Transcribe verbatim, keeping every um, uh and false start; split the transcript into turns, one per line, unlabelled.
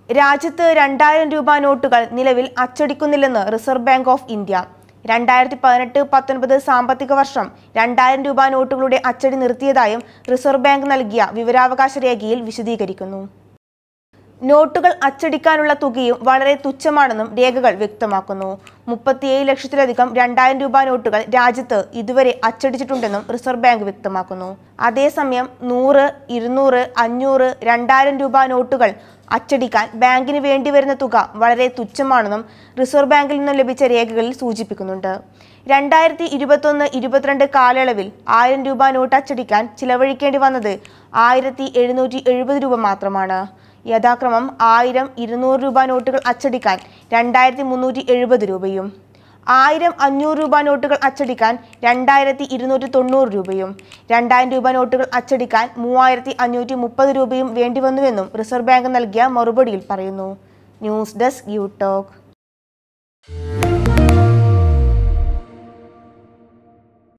രാജ്യത്ത് രണ്ടായിരം രൂപ നോട്ടുകൾ നിലവിൽ അച്ചടിക്കുന്നില്ലെന്ന് റിസർവ് ബാങ്ക് ഓഫ് ഇന്ത്യ. രണ്ടായിരത്തി പതിനെട്ട് പത്തൊൻപത് സാമ്പത്തിക വർഷം രണ്ടായിരം രൂപ നോട്ടുകളുടെ അച്ചടി നിർത്തിയതായും റിസർവ് ബാങ്ക് നൽകിയ വിവരാവകാശ രേഖയിൽ വിശദീകരിക്കുന്നു. നോട്ടുകൾ അച്ചടിക്കാനുള്ള തുകയും വളരെ തുച്ഛമാണെന്നും രേഖകൾ വ്യക്തമാക്കുന്നു. മുപ്പത്തിയേഴ് ലക്ഷത്തിലധികം രണ്ടായിരം രൂപ നോട്ടുകൾ രാജ്യത്ത് ഇതുവരെ അച്ചടിച്ചിട്ടുണ്ടെന്നും റിസർവ് ബാങ്ക് വ്യക്തമാക്കുന്നു. അതേസമയം നൂറ്, ഇരുന്നൂറ്, അഞ്ഞൂറ്, രണ്ടായിരം രൂപ നോട്ടുകൾ അച്ചടിക്കാൻ ബാങ്കിന് വേണ്ടിവരുന്ന തുക വളരെ തുച്ഛമാണെന്നും റിസർവ് ബാങ്കിൽ നിന്നും ലഭിച്ച രേഖകളിൽ സൂചിപ്പിക്കുന്നുണ്ട്. രണ്ടായിരത്തി ഇരുപത്തൊന്ന് ഇരുപത്തിരണ്ട് കാലയളവിൽ ആയിരം രൂപ നോട്ട് അച്ചടിക്കാൻ ചിലവഴിക്കേണ്ടി വന്നത് ആയിരത്തി എഴുന്നൂറ്റി എഴുപത് രൂപ മാത്രമാണ്. യഥാക്രമം ആയിരം, ഇരുന്നൂറ് രൂപ നോട്ടുകൾ അച്ചടിക്കാൻ രണ്ടായിരത്തി മുന്നൂറ്റി എഴുപത് രൂപയും ആയിരം, അഞ്ഞൂറ് രൂപ നോട്ടുകൾ അച്ചടിക്കാൻ രണ്ടായിരത്തി ഇരുന്നൂറ്റി തൊണ്ണൂറ് രൂപയും രണ്ടായിരം രൂപ നോട്ടുകൾ അച്ചടിക്കാൻ മൂവായിരത്തി അഞ്ഞൂറ്റി മുപ്പത് രൂപയും വേണ്ടിവന്നുവെന്നും റിസർവ് ബാങ്ക് നൽകിയ മറുപടിയിൽ പറയുന്നു. News desk യൂടോക്ക്.